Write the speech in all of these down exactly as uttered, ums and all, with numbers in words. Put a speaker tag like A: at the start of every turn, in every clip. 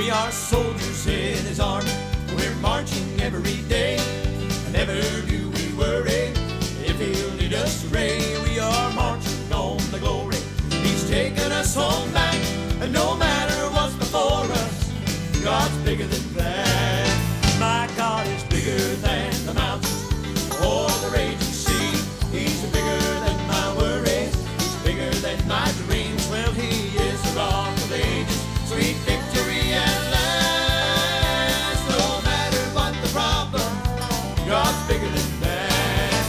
A: We are soldiers in his army. We're marching every day. Never do we worry if he'll lead us astray. We are marching on the glory. He's taken us home back. And no matter what's before us, God's bigger than that. My God is bigger than the mountains or the raging sea. He's bigger than my worries. He's bigger than my dreams. Well, he is the rock of ages, sweet victory at last. No matter what the problem, God's bigger than that.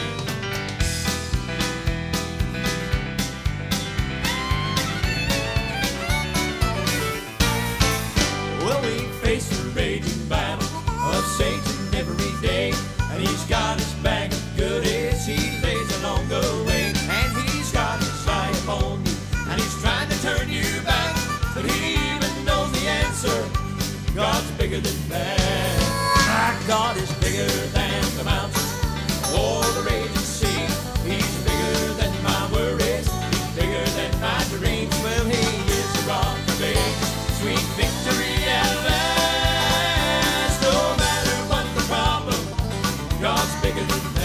A: Well, we face the raging battle of Satan every day, and he's got his bag of goodies he lays along the way, and he's got his eye upon you, and he's trying to turn you back, but he even knows the answer. God's bigger than that. My God is bigger than the mountains or the raging sea. He's bigger than my worries. He's bigger than my dreams. Well, he is the rock of ages, sweet victory at last. No matter what the problem, God's bigger than that.